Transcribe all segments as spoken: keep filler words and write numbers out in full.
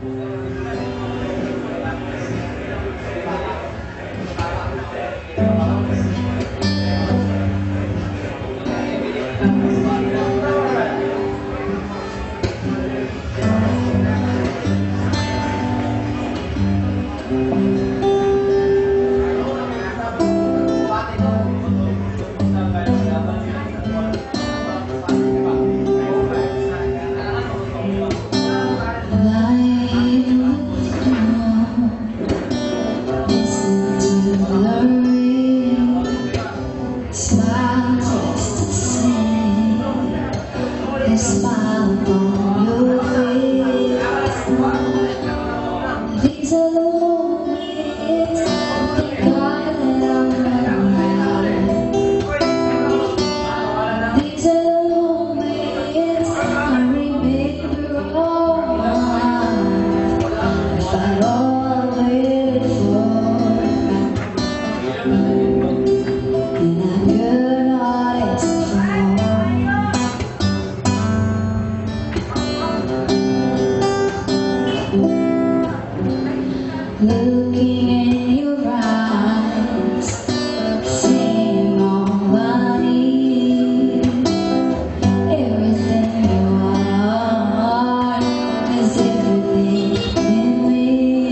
Looking in your eyes, seeing all I need. Everything you are is everything in me.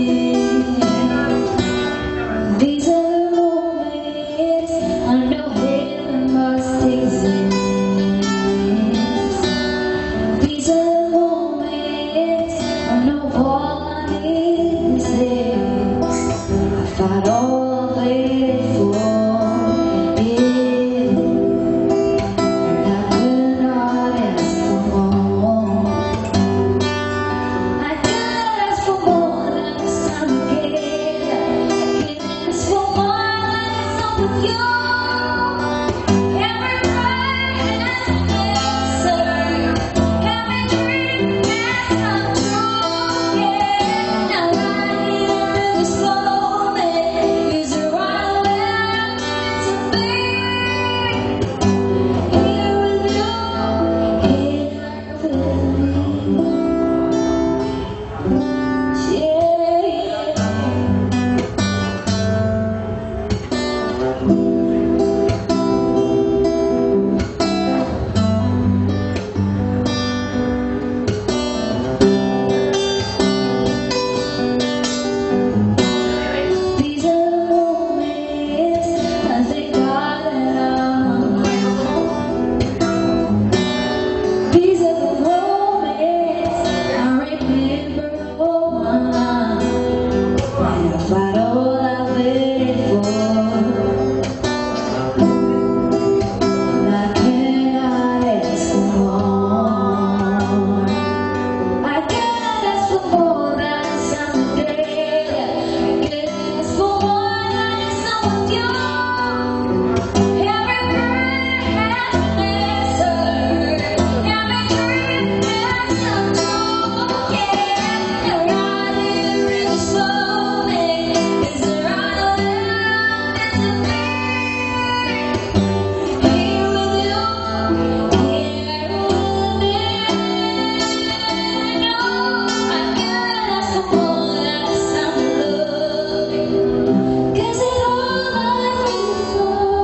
These are the moments I know heaven must exist. These are the moments I know all I need is this. I'd all waited for it, and I could not ask for more. I could ask for more than this time again. I could ask for more than it's up with you. Every prayer has an answer. Every dream has come true. Yeah, now right here in this moment is right where I need to be. Here with you, here with me. These are the moments I thank God that I'm alive. These are the moments I remember all my life. And I fight all I waited for. And I cannot ask for more. I cannot ask for more than someday. I cannot ask for more than it's up with you. Every prayer has an answer. Every dream has come true. Yeah, and right here in this moment is right where I need to be. Here with you, here with me. No, I can't ask for more than the sound of love. 'Cause it's all I need for.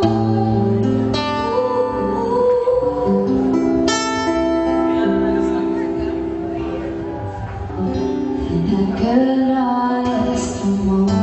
And I could not ask for more.